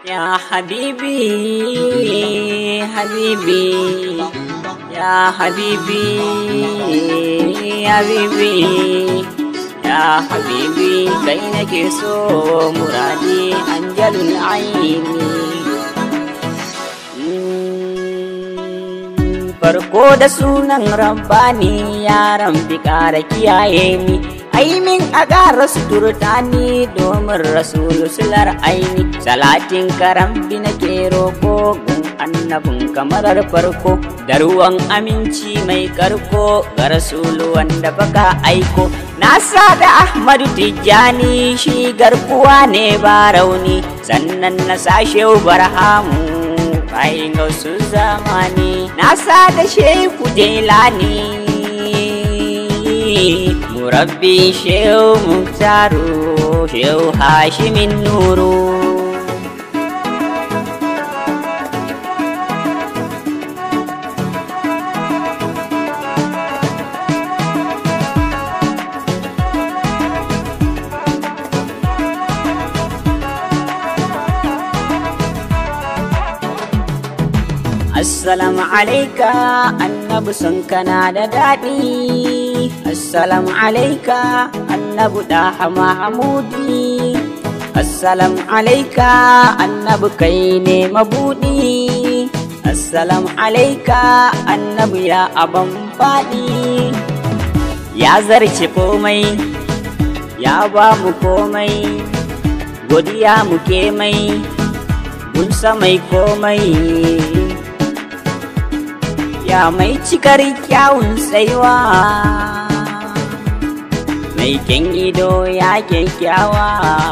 يا حبيبي حبيبي يا حبيبي حبيبي يا حبيبي كينك سو مرادي أنجل العين farko da sunan rabbani yaran fi ƙara kiyaye ni aimin a ƙara suturta ni domin rasulu sular aini salatin karambi nake roko gun annabin kamarar farko da ruwan aminci mai karko ga rasulu wanda baka aiko nasa da ahmadu tijjani shi garkuwa ne ba rauni sannan na sashe barhamu bayin gausu zamani nasa da shehu jelani murabbi shehu muktaru shehu hashimin nuru Assalamu alaika annabi sun kana da daɗi Assalamu alaika annabi daha Mahamudi Assalamu alaika annabi kai ne mabuɗi Assalamu alaika annabi ya aban faɗi ya zarce komai ya ba mu komai godiya muke mai gunsa mai komai ya mai cikar kyawun tsaiwa mai kyan ido ya kyakkyawa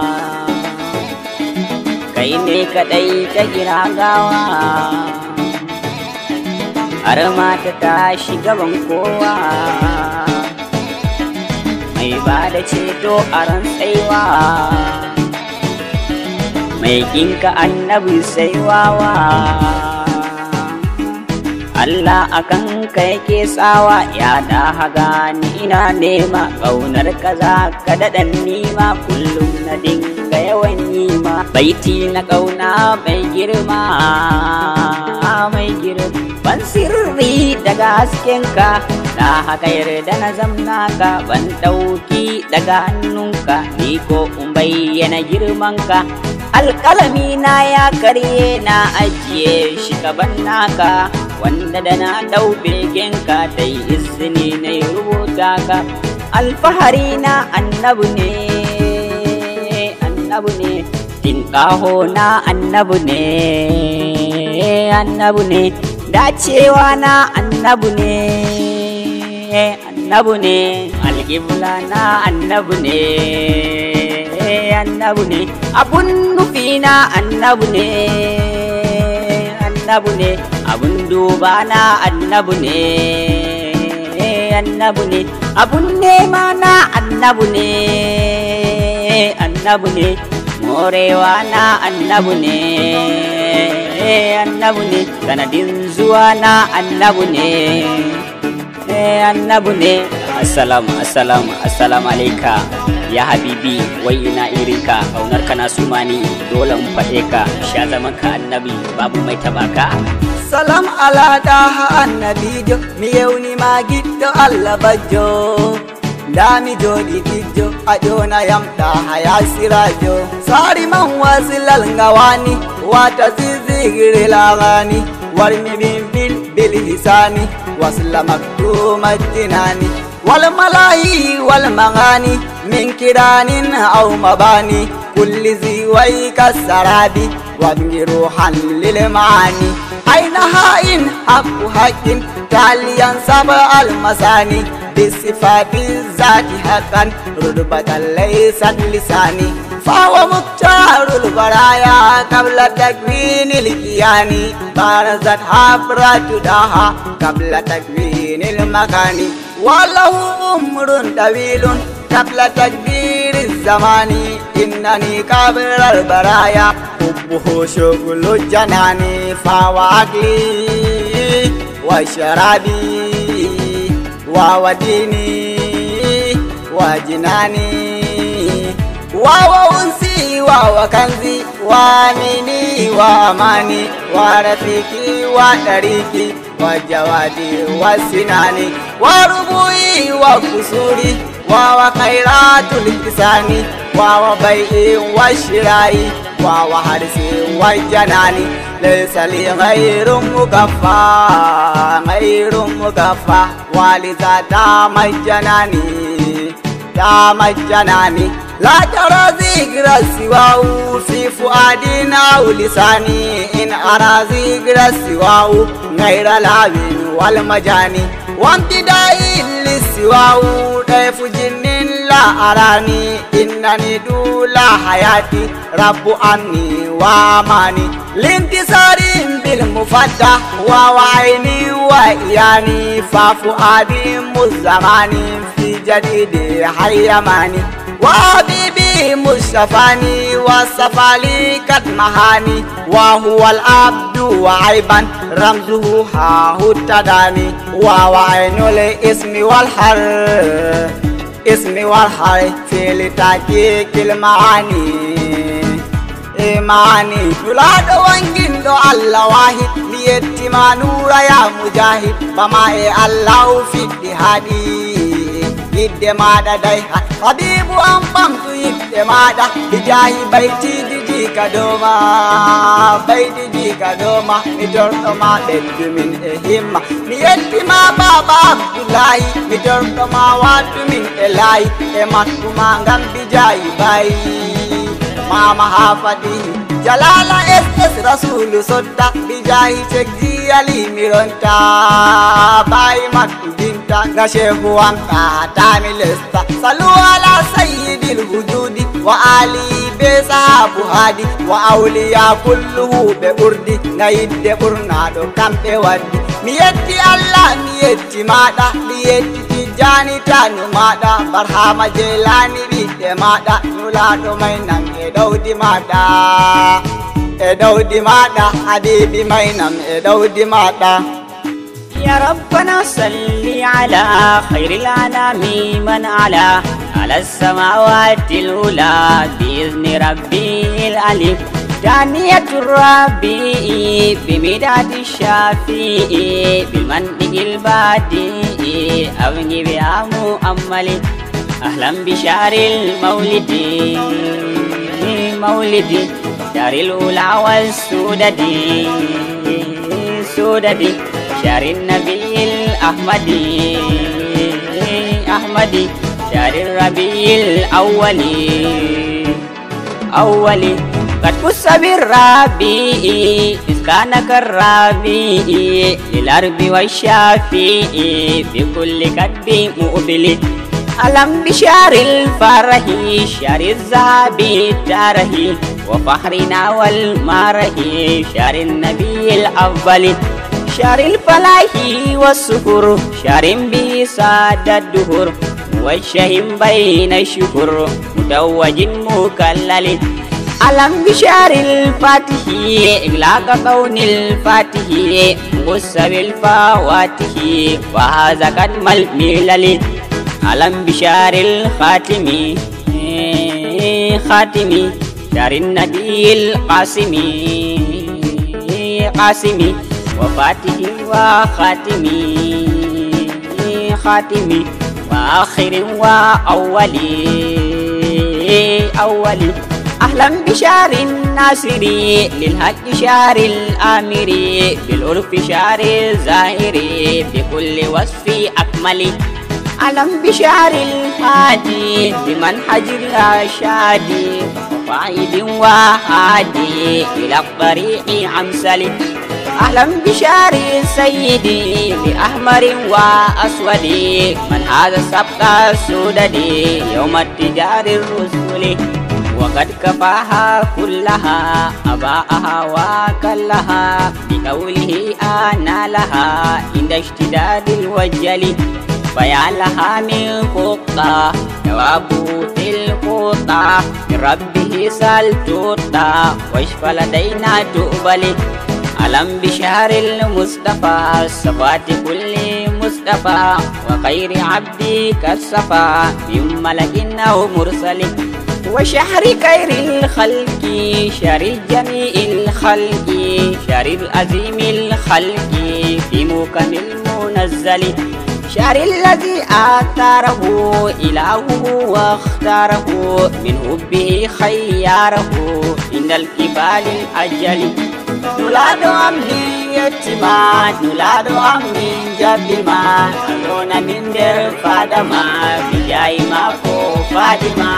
kai ne kadai ta gira gawa har mata ta shiga ban kowa mai ba da ceto a ran tsaiwa mai kinka annabi saiwawa Allah akan ka yake tsawa ya da haga ni ina nema ƙaunar kaza ka daɗan nima kullum na dinga yawan yima baiti na ƙauna mai girma ban sirri daga haskenka na haka yarda na zamna ka ban ɗauki daga hannunka ni ko in bayyana girmanka alƙalami na ya karye na ajiye shi gaban naka wanda da na ɗau begenka ta yi izini na rubuta ka alfahari na annabu ne tinƙaho na annabu ne dacewa na annabu ne alƙibla na annabu ne abun nufi na annabu ne abun duba na annabu ne abun nema na annabu ne morewa na annabu ne sanadin zuwa na annabu ne assalamu alaika ya habibi wai ina irinka kaunar kana sumani dole in faɗe ka sha zaman ka annabi babu mai taba ka salam ala daha annabi jo mi yewni ma giddo Allah bajjo dami jodi gidjo ajona yam daha ya sirajo sari man wasilal ngawani wata zizigire lagani warmi bil hisani wasla maktumat jinani wal malahi wal magani min kiranin aw mabani kulli ziwai kasarabi wabni ruhan lil maani aina hain haqqu haqqin taliyan saba al masani bisifati zati haqqan rudbatan laysa lisani fawa muktarul baraya qabla takwinil kiyani barazat habratu daha qabla takwinil makani وله عمر طويل قبل تكبير الزمان إنني قبل البرايا حبه شغل الجنان فهو عقلي وشرابي ووديني وجناني وأنسي وكنزي واميني واماني ورفيقي وطريقي وجوادي وسناني وربوي وكسوري وخيرات الإحسان وبيعي وشرائي وحرسي وجناني ليس لي غير مكفى ولذا دام الجناني لا ترى ذكر سواه في فؤادنا أو لساني إن أرى ذكر سواه غير العبين والمجاني وامتدائي لسواه ضيف جن لا أراني إنني دول حياتي رب عني وأماني لانتصار بالمفتح وعيني وإياني ففؤادي مزماني في جديد حيماني وحبيبي مصطفاني وصفالي قد مهاني وهو العبد وعيبا رمزه هاهو تداني وعين الاسم والحر في لتحقيق المعاني إيماني يولاد وانجين دو الله واحد ليتما نور يا مجاهد بما الله في الدهادي يد مادا دايها حبيب أمبام تو يد مادا بجاهي بيتي دي كدوما مدر ما بد من إهما نيت ما بابا عبد الله مدر ما واد من إلهي إما كما غم بجاهي باي ماما حافظي جلال اس رسول صدى بجاهي شكجي علي ميرونتا باي مكتوبينتا غشيخ وانتا تاملستا صلوا على سيد الوجود وآلي بصحاب هادي وأولياء كله بأردي نايد برنادو كم بودي ميتي الله ميتي مادا ميتي جاني تانو مادا برهام جيلاني بيت مادا نولادو مينام إدودي مادا حبيبي مينام إدودي مادا يا ربنا صل على خير الأنام من على السماوات الأولى بإذن ربي العليم دانية الربيع بمداد الشافي بالمنطق البادئ أبني بها مؤملي أهلا بشهر مولدي دار الأولى والسوددي شهر النبي الأحمدي شهر الربيع الأولي قد قص بالربيع إذ كان كالربيع للأرب والشافي في كل كتب مقبل ألم بشهر الفرح شهر الذهب التاره وفخرنا والمرح شهر النبي الأول شهر الفلاح والسهور شهر به ساد الدهور والشهم بين الشهور متوج مكلل ألم بشهر الفاتح إغلاق كون الفاتح غص بالفواتح وهذا قدم الملل ألم بشهر الخاتم شهر النبي القاسم وفاتح وخاتم وآخر وأول أهلا بشهر الناصر للحق شهر الآمر بالعرف شهر الزاهر بكل وصف أكمل ألم بشهر الهادي بمنهج الرشاد وقائد وهادي إلى الطريق أمثل أهلا بشهر سيدي بأحمر وأسود من هذا السبق السوددي يوم اتجار الرسل وقد كفاها كلها أباءها وكلها بقوله أنا لها عند اشتداد الوجل فيا لها من قطة جواب في القطة من ربه سل تؤتى واشفى لدينا تقبل ألم بشهر المصطفى صفات كل مصطفى وخير عبدي كالصفا من ملك أو مرسل وشهر خير الخلق شهر جميع الخلق شهر العظيم الخلق في موكم المنزل شهر الذي آثاره إلهه واختاره من حبه خياره إن الكبال الأجل نولاد أمني يتيما نولاد أمني جبما أرونا من در فادما بجاي ما فو فادما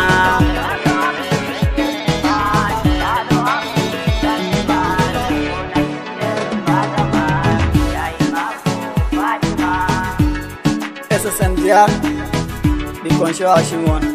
SSMDR, the conscious one.